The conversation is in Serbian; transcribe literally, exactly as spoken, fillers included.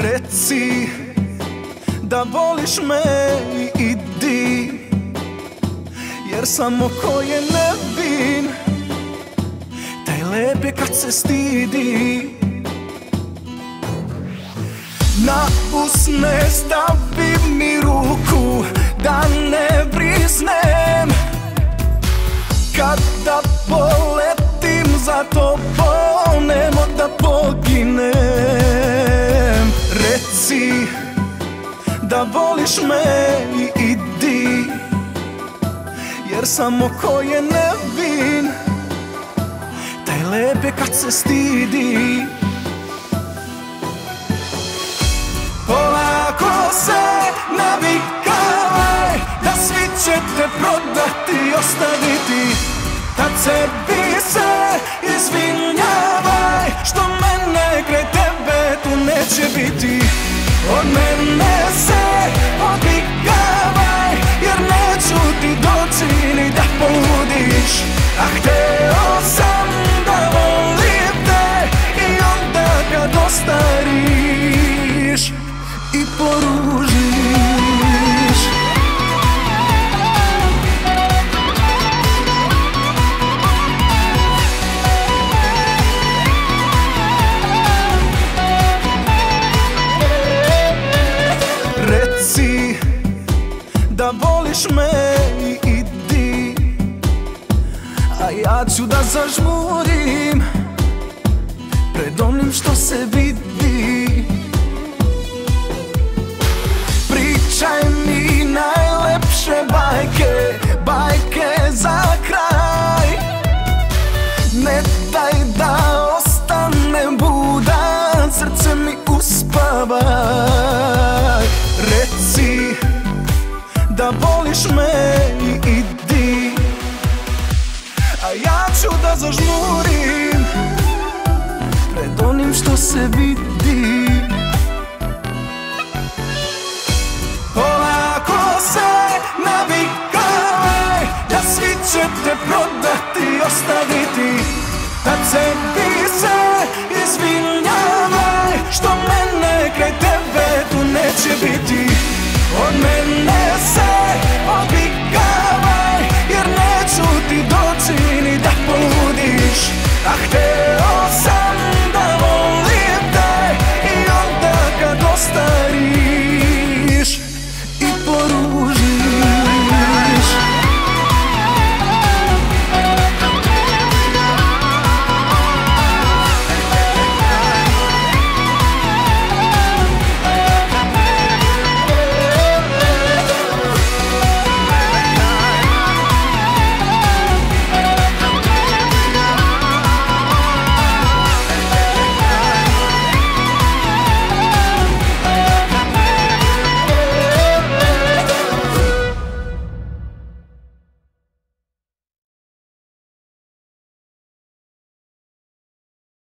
Reci da voliš me i idi, jer samo ko je nevin, taj lep je kad se stidi. Na usne stavi mi ruku da ne brisnem, kada poletim za tobom nemo da poginem. Reci da voliš me i idi, jer samo ko je nevin, taj lep je kad se stidi. Polako se navikavaj, da svi će te prodati i ostaviti. Tad sebi se izvinjavaj, što mene kraj tebe tu neće biti. Od mene se odvikavaj, jer neću ti doći ni da poludiš. A hteo sam da volim te i onda kad ostariš i poružiš. Reci da voliš me i idi, a ja ću da zažmurim pred onim što se vidi. Pričaj mi najlepše bajke, bajke za kraj. Ne daj da ostanem budan, srce mi uspavaj. Reci da voliš me i idi, a ja ću da zažmurim pred onim što se vidi. Polako se navikavaj, da svi će te prodati i ostaviti. Tad se